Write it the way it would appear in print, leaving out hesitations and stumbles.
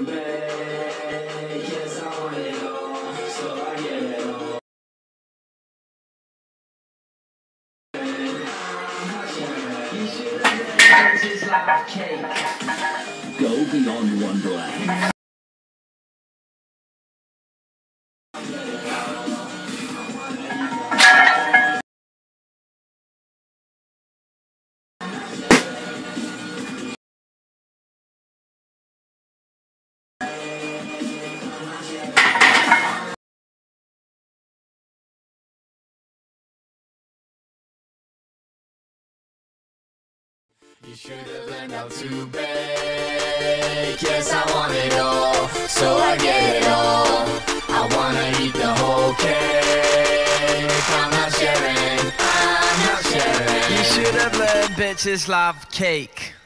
to bake. Yes, I want it all, so I get it all. You should have been just like cake. Go beyond Wonderland. You should have learned how to bake. Yes, I want it all, so I get it all. I wanna eat the whole cake. I'm not sharing, I'm not sharing. You should have learned bitches love cake.